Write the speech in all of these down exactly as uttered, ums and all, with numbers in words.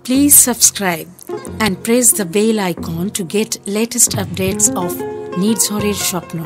Please subscribe and press the bell icon to get latest updates of Nirzhorer Shopno.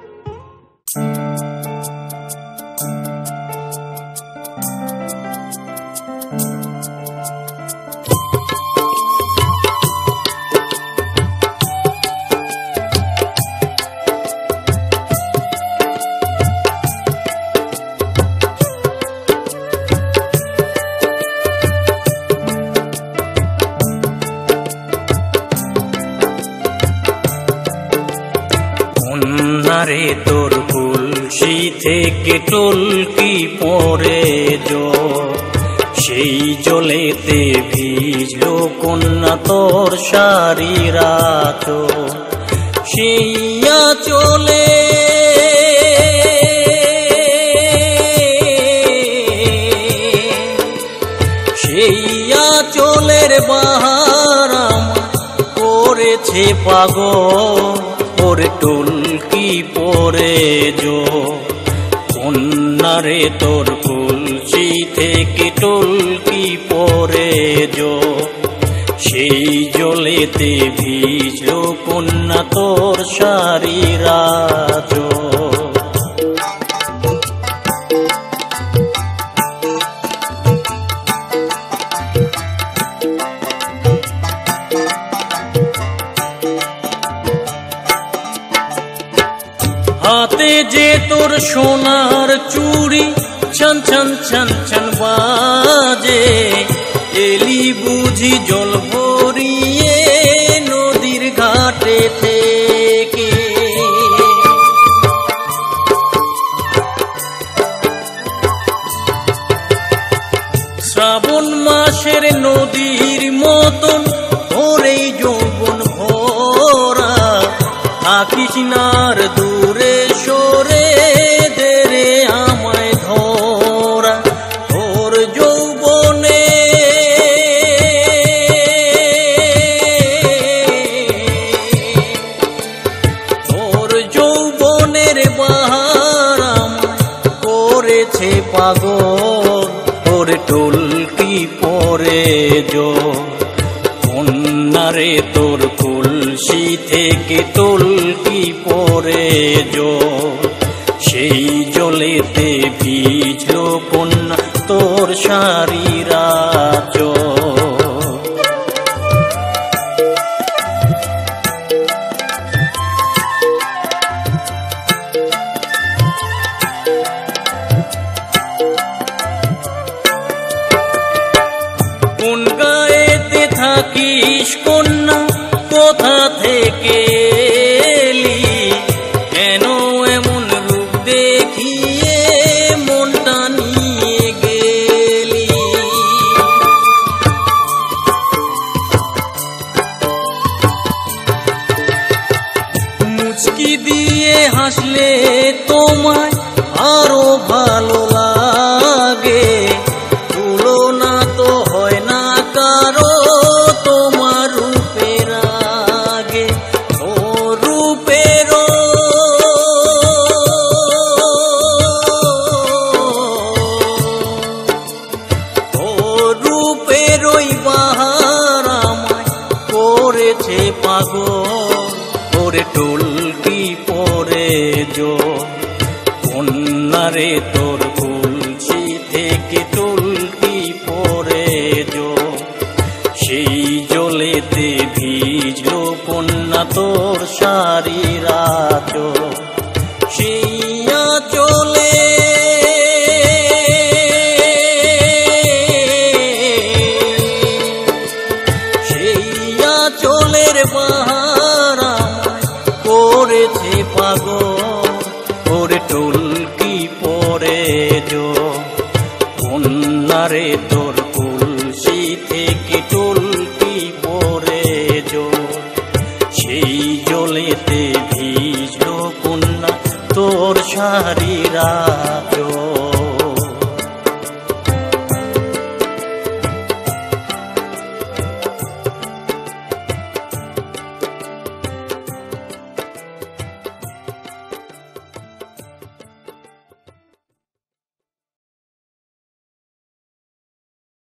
রে তোর কলসি থেকে টলকি পড়ে জল, সেই জলেতে ভিজলো কন্যা তোর শাড়ির আঁচল। সেই আঁচলে সেই আঁচলের বাহার করেছে পাগল, ওরে টলকি পরে জো কন্যারে তোর কলসি থেকে টলকি পরে জো, সেই জলেতে ভিজলো কন্যা তোর শাড়ির আঁচল। হাতে যে তোর সোনার চুড়ি ছন ছন ছন ছন বাজে, এলি বুঝি জল ভরিয়ে নদীর ঘাটে থেকে। শ্রাবণ মাসের নদীর মতন ওরে যৌবন ভরা, থাকিস নার দূরে সরে দেরে আমায় ধরা। তোর যৌবনে তোর যৌবনের বাহার আমায় করেছে পাগল, ওরে টলকি পরে জল কন্যারে তোর কলসি থেকে টলকি পরে জল, সেই জলেতে ভিজলো কন্যা তোর শাড়ির আঁচল। কোন গায়েতে থাকিস কন্যা, কোথা থেকে এলি, কেন এমন রূপ দেখিয়ে মনটা নিয়ে গেলি। মুচকি দিয়ে হাসলে তোমায় আরো ভালো লাগে, তুলনা তো হয় না কারো তোমার রূপের আগে। ও রূপের ও রূপের ওই বাহার আমায় করেছে পাগল, ওরে টলকি পরে জল কন্যারে তোর কলসি থেকে টলকি পরে জল, সেই জলেতে ভিজলো কন্যা তোর শাড়ির আঁচল। সেই আঁচলে সেই আঁচলের বাহার আমায় করেছে পাগল, ওরে টলকি পরে জল কন্যারে তোর কলসি থেকে টলকি পরে জল, সেই জলেতে ভিজলো কন্যা তোর শাড়ির